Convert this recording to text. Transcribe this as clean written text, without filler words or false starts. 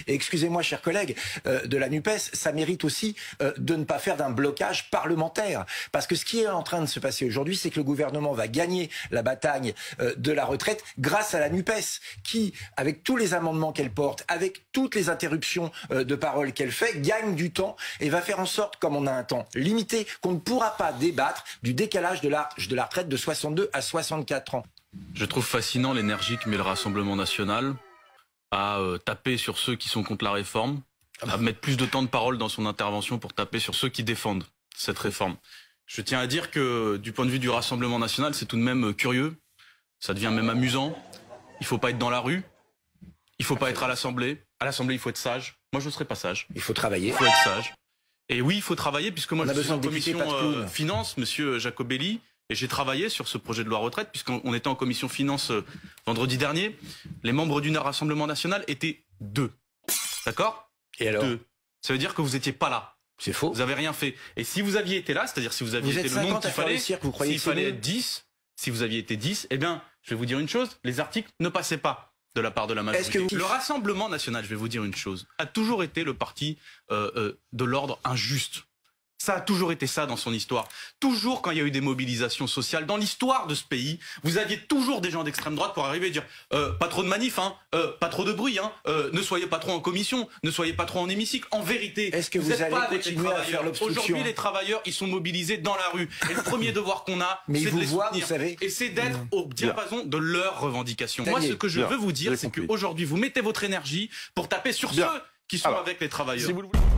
Et excusez-moi, chers collègues de la NUPES, ça mérite aussi de ne pas faire d'un blocage parlementaire. Parce que ce qui est en train de se passer aujourd'hui, c'est que le gouvernement va gagner la bataille de la retraite grâce à la NUPES, qui, avec tous les amendements qu'elle porte, avec toutes les interruptions de parole qu'elle fait, gagne du temps et va faire en sorte, comme on a un temps limité, qu'on ne pourra pas débattre du décalage de l'âge de la retraite de 62 à 64 ans. Je trouve fascinant l'énergie que met le Rassemblement national à taper sur ceux qui sont contre la réforme, à mettre plus de temps de parole dans son intervention pour taper sur ceux qui défendent cette réforme. Je tiens à dire que du point de vue du Rassemblement national, c'est tout de même curieux, ça devient même amusant. Il faut pas être dans la rue, il faut pas être à l'Assemblée. À l'Assemblée, il faut être sage. Moi, je ne serai pas sage. Il faut travailler. Il faut être sage. Et oui, il faut travailler, puisque moi, je suis en commission finance, monsieur Jacobelli, et j'ai travaillé sur ce projet de loi retraite, puisqu'on était en commission finance vendredi dernier. Les membres du Rassemblement national étaient 2. D'accord? Et alors? 2. Ça veut dire que vous n'étiez pas là. C'est faux. Vous avez rien fait. Et si vous aviez été là, c'est-à-dire si vous aviez été le nombre qu'il fallait, s'il fallait être 10, si vous aviez été 10, eh bien, je vais vous dire une chose, les articles ne passaient pas de la part de la majorité. Le Rassemblement national, je vais vous dire une chose, a toujours été le parti de l'ordre injuste. Ça a toujours été ça dans son histoire. Toujours quand il y a eu des mobilisations sociales, dans l'histoire de ce pays, vous aviez toujours des gens d'extrême droite pour arriver et dire pas trop de manifs, hein, pas trop de bruit, hein, ne soyez pas trop en commission, ne soyez pas trop en hémicycle. En vérité, est-ce que vous allez continuer à faire l'obstruction? Aujourd'hui, les travailleurs, ils sont mobilisés dans la rue. Et le premier devoir qu'on a, c'est de les soutenir. Et c'est d'être au diapason de leurs revendications. Moi, ce que je veux vous dire, c'est qu'aujourd'hui, vous mettez votre énergie pour taper sur ceux qui sont avec les travailleurs.